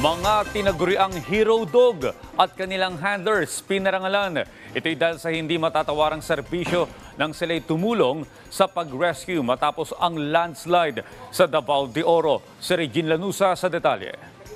Mga tinaguriang hero dog at kanilang handlers pinarangalan. Ito'y dahil sa hindi matatawarang serbisyo nang sila'y tumulong sa pag-rescue matapos ang landslide sa Davao de Oro. Si Regine Lanusa sa detalye.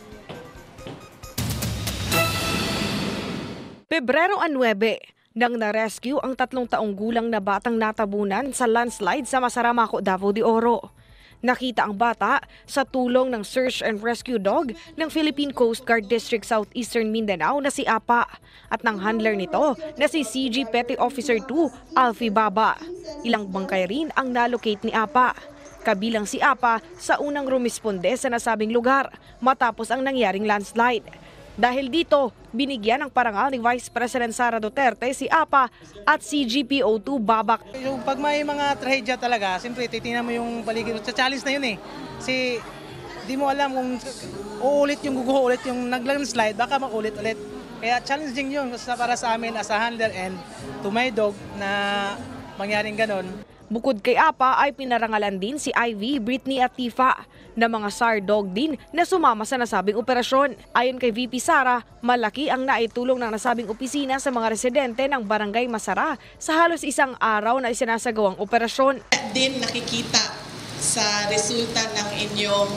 Pebrero 9, nang na-rescue ang 3 taong gulang na batang natabunan sa landslide sa Masaramaco, Davao de Oro. Nakita ang bata sa tulong ng search and rescue dog ng Philippine Coast Guard District Southeastern Mindanao na si Apa at ng handler nito na si CG Petty Officer 2 Alfie Baba. Ilang bangkay rin ang nalocate ni Apa. Kabilang si Apa sa unang rumisponde sa nasabing lugar matapos ang nangyaring landslide. Dahil dito, binigyan ng parangal ni Vice President Sara Duterte si Apa at si GPO2 Babak. Yung pag may mga trahedya talaga, siyempre titingnan mo yung paligid. Sa challenge na yun eh. Kasi di mo alam kung uulit yung guguho ulit yung nag-landslide, baka makulit ulit. Kaya challenging yun para sa amin as a handler and to my dog na mangyaring ganon. Bukod kay Apa ay pinarangalan din si Ivy, Britney at Tifa na mga SAR dog din na sumama sa nasabing operasyon. Ayon kay VP Sara, malaki ang naitulong ng nasabing opisina sa mga residente ng Barangay Masara sa halos isang araw na isinasagawang operasyon. At din nakikita sa resulta ng inyong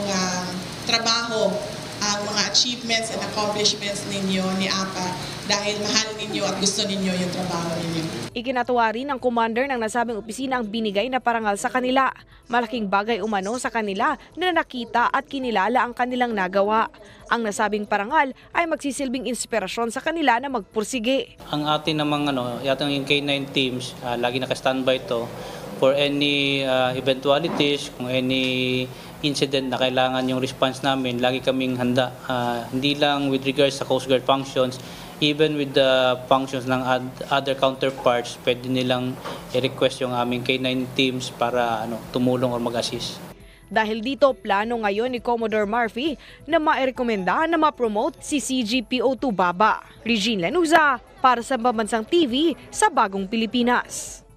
trabaho ang mga achievements and accomplishments ninyo ni APA dahil mahal ninyo at gusto ninyo yung trabaho ninyo. Ikinatuwa rin ng commander ng nasabing opisina ang binigay na parangal sa kanila. Malaking bagay umano sa kanila na nakita at kinilala ang kanilang nagawa. Ang nasabing parangal ay magsisilbing inspirasyon sa kanila na magpursige. Ang atin namang yatang yung K9 teams, lagi naka-standby to for any eventualities, kung any incident na kailangan yung response namin, lagi kaming handa. Hindi lang with regards sa Coast Guard functions, even with the functions ng other counterparts, pwede nilang i-request yung aming K9 teams para tumulong o mag-assist. Dahil dito, plano ngayon ni Commodore Murphy na mairekomenda na ma-promote si CGPO2 Baba. Regine Lanusa para sa Pambansang TV sa Bagong Pilipinas.